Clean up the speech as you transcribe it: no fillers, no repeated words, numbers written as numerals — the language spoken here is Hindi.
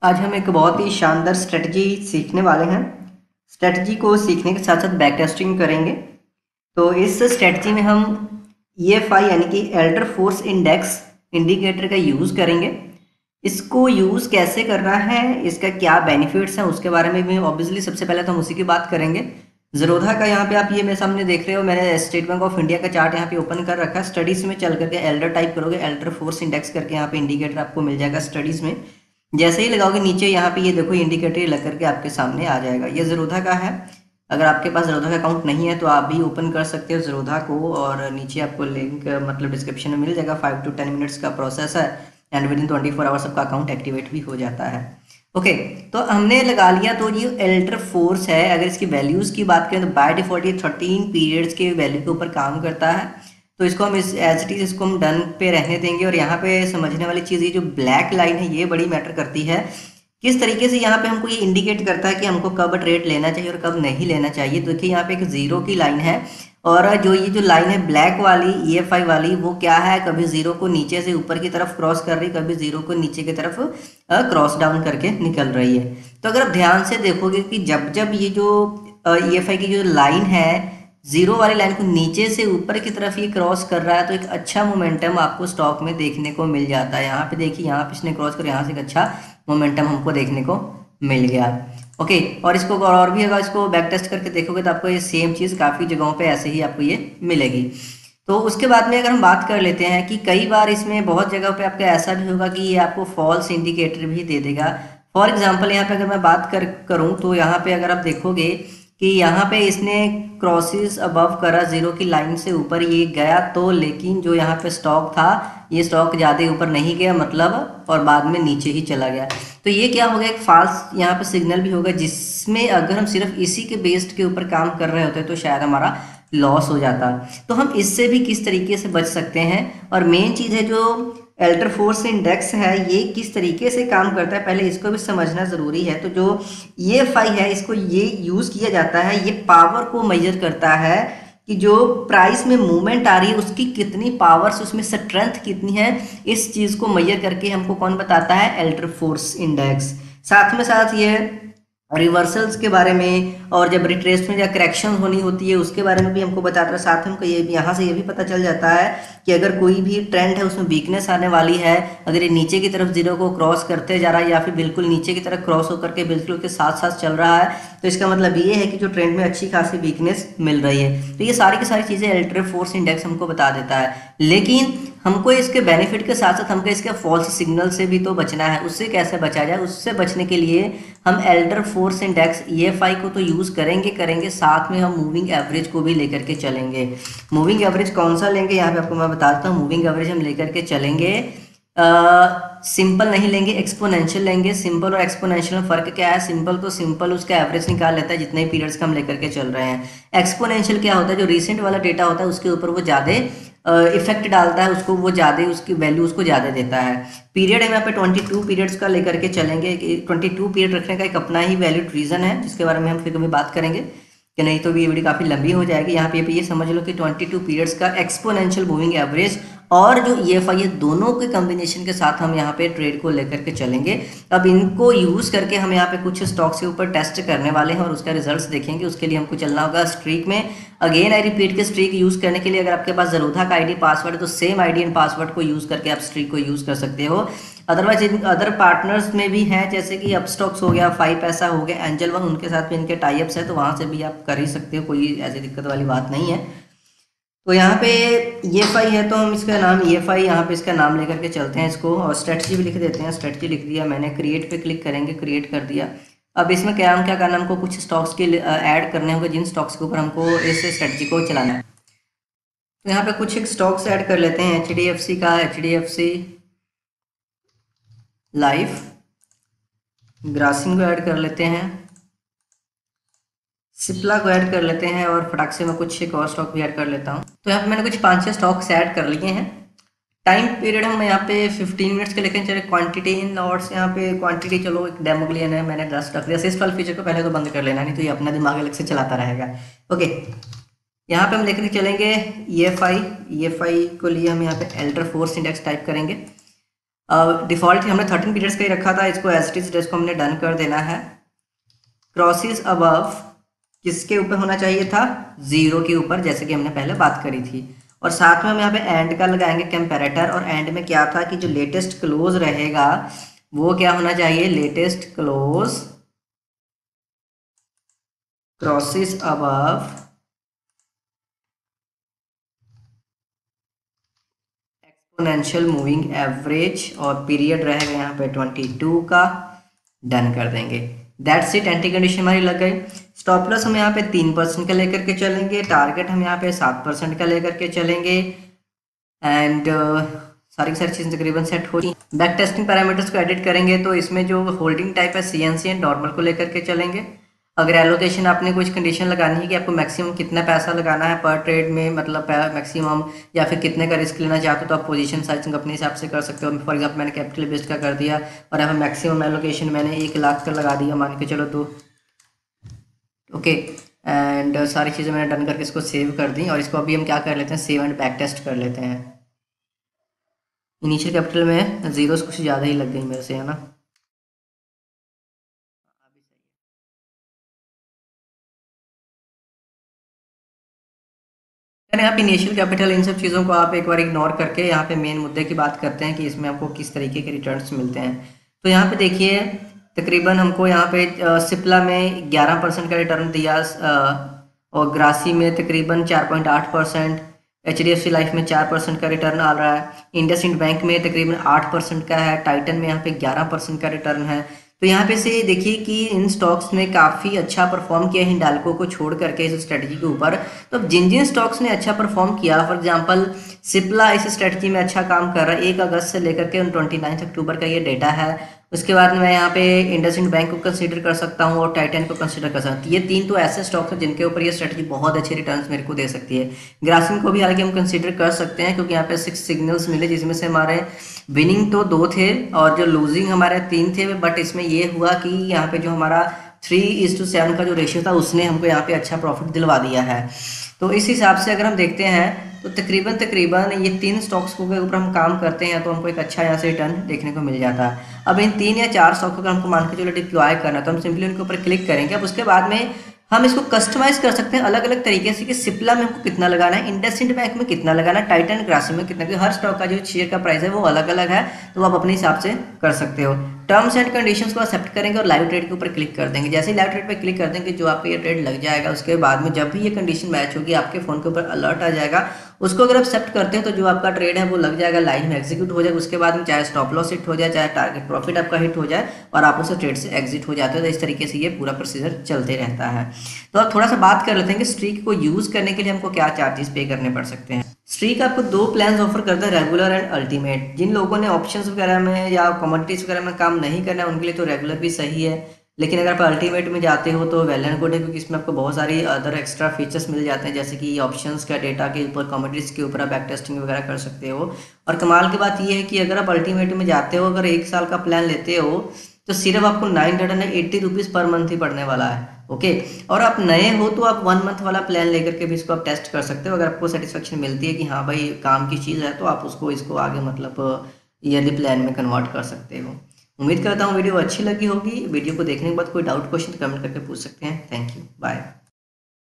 आज हम एक बहुत ही शानदार स्ट्रेटजी सीखने वाले हैं। स्ट्रेटजी को सीखने के साथ साथ बैक टेस्टिंग करेंगे। तो इस स्ट्रेटजी में हम EFI यानी कि एल्डर फोर्स इंडेक्स इंडिकेटर का यूज़ करेंगे। इसको यूज़ कैसे करना है, इसका क्या बेनिफिट्स हैं, उसके बारे में भी ऑब्वियसली सबसे पहले तो हम उसी की बात करेंगे। ज़रोधा का यहाँ पे आप ये मेरे सामने देख रहे हो, मैंने स्टेट बैंक ऑफ इंडिया का चार्ट यहाँ पे ओपन कर रखा है। स्टडीज़ में चल करके एल्डर टाइप करोगे, एल्डर फोर्स इंडेक्स करके यहाँ पे इंडिकेटर आपको मिल जाएगा। स्टडीज़ में जैसे ही लगाओगे नीचे यहाँ पे ये देखो इंडिकेटर लग करके आपके सामने आ जाएगा। ये ज़रोधा का है। अगर आपके पास ज़रोधा का अकाउंट नहीं है तो आप भी ओपन कर सकते हो ज़रोधा को, और नीचे आपको लिंक मतलब डिस्क्रिप्शन में मिल जाएगा। 5 to 10 मिनट्स का प्रोसेस है एंड विद इन 24 आवर्स आपका अकाउंट एक्टिवेट भी हो जाता है। ओके, तो हमने लगा लिया। तो ये एल्डर फोर्स है, अगर इसकी वैल्यूज़ की बात करें तो बाय डिफॉल्ट ये 13 पीरियड्स के वैल्यू के ऊपर काम करता है। तो इसको हम इस एज इट इज इसको हम डन पे रहने देंगे। और यहाँ पे समझने वाली चीज़ ये जो ब्लैक लाइन है ये बड़ी मैटर करती है। किस तरीके से यहाँ पे हमको ये इंडिकेट करता है कि हमको कब ट्रेड लेना चाहिए और कब नहीं लेना चाहिए। तो देखिए यहाँ पे एक जीरो की लाइन है, और जो ये जो लाइन है ब्लैक वाली EFI वाली, वो क्या है, कभी जीरो को नीचे से ऊपर की तरफ क्रॉस कर रही, कभी जीरो को नीचे की तरफ क्रॉस डाउन करके निकल रही है। तो अगर आप ध्यान से देखोगे कि जब जब ये जो EFI की जो लाइन है जीरो वाली लाइन को नीचे से ऊपर की तरफ ये क्रॉस कर रहा है, तो एक अच्छा मोमेंटम आपको स्टॉक में देखने को मिल जाता है। यहाँ पे देखिए, यहाँ पे इसने क्रॉस कर, यहाँ से एक अच्छा मोमेंटम हमको देखने को मिल गया। ओके, और इसको और भी अगर इसको बैक टेस्ट करके देखोगे तो आपको ये सेम चीज़ काफ़ी जगहों पे ऐसे ही आपको ये मिलेगी। तो उसके बाद में अगर हम बात कर लेते हैं कि कई बार इसमें बहुत जगह पे आपका ऐसा भी होगा कि ये आपको फॉल्स इंडिकेटर भी दे देगा। फॉर एग्जांपल यहाँ पे अगर मैं बात करूँ तो यहाँ पे अगर आप देखोगे कि यहाँ पे इसने क्रॉसेस अबव करा, जीरो की लाइन से ऊपर ये गया, तो लेकिन जो यहाँ पे स्टॉक था ये स्टॉक ज़्यादा ऊपर नहीं गया मतलब, और बाद में नीचे ही चला गया। तो ये क्या होगा, एक फॉल्स यहाँ पे सिग्नल भी होगा, जिसमें अगर हम सिर्फ इसी के बेस्ड के ऊपर काम कर रहे होते तो शायद हमारा लॉस हो जाता। तो हम इससे भी किस तरीके से बच सकते हैं, और मेन चीज़ है जो एल्डर फोर्स इंडेक्स है ये किस तरीके से काम करता है, पहले इसको भी समझना ज़रूरी है। तो जो EFI है इसको ये यूज़ किया जाता है, ये पावर को मेजर करता है कि जो प्राइस में मूवमेंट आ रही है उसकी कितनी पावर्स, उसमें स्ट्रेंथ कितनी है, इस चीज़ को मेजर करके हमको कौन बताता है, एल्डर फोर्स इंडेक्स। साथ में साथ ये रिवर्सल्स के बारे में, और जब रिट्रेसमेंट या करेक्शन होनी होती है उसके बारे में भी हमको बताता है। साथ में हमको ये यहाँ से ये भी पता चल जाता है कि अगर कोई भी ट्रेंड है उसमें वीकनेस आने वाली है, अगर ये नीचे की तरफ जीरो को क्रॉस करते जा रहा है या फिर बिल्कुल नीचे की तरफ क्रॉस होकर के बिल्कुल के साथ साथ चल रहा है, तो इसका मतलब ये है कि जो ट्रेंड में अच्छी खासी वीकनेस मिल रही है। तो ये सारी की सारी चीज़ें एल्डर फोर्स इंडेक्स हमको बता देता है। लेकिन हमको इसके बेनिफिट के साथ साथ हमको इसके फॉल्स सिग्नल से भी तो बचना है। उससे कैसे बचा जाए, उससे बचने के लिए हम एल्डर फोर्स इंडेक्स EFI को तो यूज़ करेंगे, साथ में हम मूविंग एवरेज को भी लेकर के चलेंगे। मूविंग एवरेज कौन सा लेंगे, यहाँ पे आपको मैं बताता हूँ। मूविंग एवरेज हम लेकर के चलेंगे, सिंपल नहीं लेंगे, एक्सपोनेंशियल लेंगे। सिंपल और एक्सपोनेंशियल में फ़र्क क्या है, सिंपल तो सिंपल उसका एवरेज निकाल लेता है जितने पीरियड्स का हम लेकर के चल रहे हैं। एक्सपोनेंशियल क्या होता है, जो रिसेंट वाला डेटा होता है उसके ऊपर वो ज़्यादा इफेक्ट डालता है, उसको वो ज़्यादा, उसकी वैल्यू उसको ज़्यादा देता है। पीरियड हम यहाँ पे 22 पीरियड्स का लेकर के चलेंगे। 22 पीरियड रखने का एक अपना ही वैलिड रीज़न है जिसके बारे में हम फिर कभी बात करेंगे, कि नहीं तो ये वीडियो काफ़ी लंबी हो जाएगी। यहाँ पे ये समझ लो कि 22 पीरियड्स का एक्सपोनेंशियल मूविंग एवरेज और जो EFI है दोनों के कॉम्बिनेशन के साथ हम यहाँ पे ट्रेड को लेकर के चलेंगे। अब इनको यूज़ करके हम यहाँ पे कुछ स्टॉक्स के ऊपर टेस्ट करने वाले हैं और उसका रिजल्ट्स देखेंगे। उसके लिए हमको चलना होगा स्ट्रीक में। अगेन आई रिपीट के स्ट्रीक यूज़ करने के लिए अगर आपके पास ज़रोधा का ID पासवर्ड है तो सेम ID एंड पासवर्ड को यूज़ करके आप स्ट्रीक को यूज़ कर सकते हो। अदरवाइज अदर पार्टनर्स में भी हैं, जैसे कि अपस्टॉक्स हो गया, 5 पैसा हो गया, एंजल वन, उनके साथ भी इनके टाइप्स है, तो वहाँ से भी आप कर ही सकते हो, कोई ऐसी दिक्कत वाली बात नहीं है। तो यहाँ पे EFI है तो हम इसका नाम EFI यहाँ पे इसका नाम लेकर के चलते हैं इसको, और स्ट्रेटजी भी लिख देते हैं। स्ट्रेटजी लिख दिया मैंने, क्रिएट पे क्लिक करेंगे, क्रिएट कर दिया। अब इसमें क्या करना, हमको कुछ स्टॉक्स के ऐड करने होंगे जिन स्टॉक्स के ऊपर हमको इस स्ट्रेटजी को चलाना है। तो यहाँ पे कुछ एक स्टॉक्स ऐड कर लेते हैं। HDFC का HDFC लाइफ, ग्रासिम को ऐड कर लेते हैं, सिप्ला को ऐड कर लेते हैं, और फटाक से मैं कुछ एक और स्टॉक भी ऐड कर लेता हूँ। तो यहाँ पे मैंने कुछ 5-6 स्टॉक्स ऐड कर लिए हैं। टाइम पीरियड हम यहाँ पे 15 मिनट्स के लेकर चले। क्वांटिटी इन लॉट्स, यहाँ पे क्वांटिटी चलो एक डेमो के लिए है, मैंने 10 रख दिया। सिस्ट वाले फीचर को पहले तो बंद कर लेना, नहीं तो ये अपना दिमाग अलग से चलाता रहेगा। ओके, यहाँ पे हम लेकर चलेंगे EFI को लिए हम यहाँ पे एल्डर फोर्स इंडेक्स टाइप करेंगे। डिफ़ॉल्ट हमने 13 पीरियड्स का ही रखा था, इसको एज इट इज इसको हमने डन कर देना है। क्रॉसेस अबव किसके ऊपर होना चाहिए था, 0 के ऊपर, जैसे कि हमने पहले बात करी थी। और साथ में हम यहाँ पे एंड का लगाएंगे कंपैरेटर, और एंड में क्या था कि जो लेटेस्ट क्लोज रहेगा वो क्या होना चाहिए, latest close crosses above exponential moving average, और पीरियड रहेगा यहाँ पे 22 का, डन कर देंगे। दैट्स इट, एंटी कंडीशन हमारी लग गई। स्टॉप लॉस हम यहाँ पे 3% का लेकर के चलेंगे, टारगेट हम यहाँ पे 7% का लेकर के चलेंगे, एंड सारी की सारी चीज़ें तकरीबन सेट हो रही। बैक टेस्टिंग पैरामीटर्स को एडिट करेंगे तो इसमें जो होल्डिंग टाइप है CNC एंड नॉर्मल को लेकर के चलेंगे। अगर एलोकेशन आपने कुछ कंडीशन लगानी है कि आपको मैक्सिमम कितना पैसा लगाना है पर ट्रेड में, मतलब मैक्सिमम, या फिर कितने का रिस्क लेना चाहते हो, तो आप पोजीशन साइजिंग अपने हिसाब से कर सकते हो। फॉर एग्जांपल मैंने कैपिटल बेस्ड का कर दिया और यहाँ मैक्सिमम एलोकेशन मैंने 1 लाख का लगा दिया, मान के चलो तो ओके। एंड सारी चीज़ें मैंने डन करके इसको सेव कर दी, और इसको अभी हम क्या कर लेते हैं, सेव एंड बैक टेस्ट कर लेते हैं। इनिशियल कैपिटल में जीरोस कुछ ज़्यादा ही लग गई मेरे से, है ना। यहाँ पे इनिशियल कैपिटल, इन सब चीज़ों को आप एक बार इग्नोर करके यहाँ पे मेन मुद्दे की बात करते हैं कि इसमें आपको किस तरीके के रिटर्न्स मिलते हैं। तो यहाँ पे देखिए तकरीबन हमको यहाँ पे सिप्ला में 11% का रिटर्न दिया, और ग्रासी में तकरीबन 4.8%, HDFC लाइफ में 4% का रिटर्न आ रहा है, इंडसइंड बैंक में तकरीबन 8% का है, टाइटन में यहाँ पे 11% का रिटर्न है। तो यहाँ पे से देखिए कि इन स्टॉक्स ने काफ़ी अच्छा परफॉर्म किया हिंडाल्को को छोड़ करके इस स्ट्रेटजी के ऊपर। तो जिन जिन स्टॉक्स ने अच्छा परफॉर्म किया, फॉर एग्जांपल सिप्ला इस स्ट्रेटजी में अच्छा काम कर रहा है, 1 अगस्त से लेकर के 29 अक्टूबर का ये डेटा है। उसके बाद मैं यहाँ पे इंडसइंड बैंक को कंसीडर कर सकता हूँ और टाइटन को कंसीडर कर सकता हूँ। ये 3 तो ऐसे स्टॉक्स हैं जिनके ऊपर ये स्ट्रेटजी बहुत अच्छे रिटर्न्स मेरे को दे सकती है। ग्रासिम को भी हालांकि हम कंसीडर कर सकते हैं क्योंकि यहाँ पे 6 सिग्नल्स मिले, जिसमें से हमारे विनिंग तो 2 थे और जो लूजिंग हमारे 3 थे। बट इसमें ये हुआ कि यहाँ पे जो हमारा 3:7 का जो रेशियो था उसने हमको यहाँ पे अच्छा प्रॉफिट दिलवा दिया है। तो इस हिसाब से अगर हम देखते हैं तो तकरीबन ये 3 स्टॉक्स के ऊपर हम काम करते हैं तो हमको एक अच्छा यहाँ से रिटर्न देखने को मिल जाता है। अब इन 3 या 4 स्टॉक को हमको मान के चलो डिप्लॉय करना, तो हम सिंपली उनके ऊपर क्लिक करेंगे। अब उसके बाद में हम इसको कस्टमाइज कर सकते हैं अलग अलग तरीके से कि सिप्ला में हमको कितना लगाना है, इंडसइंड बैंक में कितना लगाना है, टाइटन ग्रासिम में कितना, क्योंकि हर स्टॉक का जो शेयर का प्राइस है वो अलग अलग है, तो आप अपने हिसाब से कर सकते हो। टर्म्स एंड कंडीशंस को एक्सेप्ट करेंगे और लाइव ट्रेड के ऊपर क्लिक कर देंगे। जैसे ही लाइव ट्रेड पे क्लिक कर देंगे जो आपका ये ट्रेड लग जाएगा, उसके बाद में जब भी ये कंडीशन मैच होगी आपके फ़ोन के ऊपर अलर्ट आ जाएगा। उसको अगर आप एक्सेप्ट करते हैं तो जो आपका ट्रेड है वो लग जाएगा, लाइन में एग्जीक्यूट हो जाएगा। उसके बाद में चाहे स्टॉप लॉस हिट हो जाए, चाहे टारगेट प्रॉफिट आपका हिट हो जाए और आप उस ट्रेड से एग्जिट हो जाते हो। तो इस तरीके से ये पूरा प्रोसीजर चलते रहता है। तो अब थोड़ा सा बात कर लेते हैं कि स्ट्रीक को यूज़ करने के लिए हमको क्या चार्जेस पे करने पड़ सकते हैं। स्ट्रीक आपको 2 प्लान्स ऑफर करता है, रेगुलर एंड अल्टीमेट। जिन लोगों ने ऑप्शंस वगैरह में या कमोडिटीज वगैरह में काम नहीं करना है उनके लिए तो रेगुलर भी सही है, लेकिन अगर आप अल्टीमेट में जाते हो तो वेल एंड गुड है, क्योंकि इसमें आपको बहुत सारी अदर एक्स्ट्रा फीचर्स मिल जाते हैं, जैसे कि ऑप्शंस का डेटा के ऊपर, कमोडिटीज के ऊपर आप बैक टेस्टिंग वगैरह कर सकते हो। और कमाल की बात यह है कि अगर आप अल्टीमेट में जाते हो, अगर 1 साल का प्लान लेते हो तो सिर्फ आपको 980 रुपीज़ पर मंथ ही पड़ने वाला है। ओके, और आप नए हो तो आप 1 मंथ वाला प्लान लेकर के भी इसको आप टेस्ट कर सकते हो। अगर आपको सेटिस्फेक्शन मिलती है कि हाँ भाई काम की चीज़ है तो आप इसको आगे मतलब ईयरली प्लान में कन्वर्ट कर सकते हो। उम्मीद करता हूँ वीडियो अच्छी लगी होगी। वीडियो को देखने के बाद कोई डाउट क्वेश्चन कमेंट करके पूछ सकते हैं। Thank you, bye.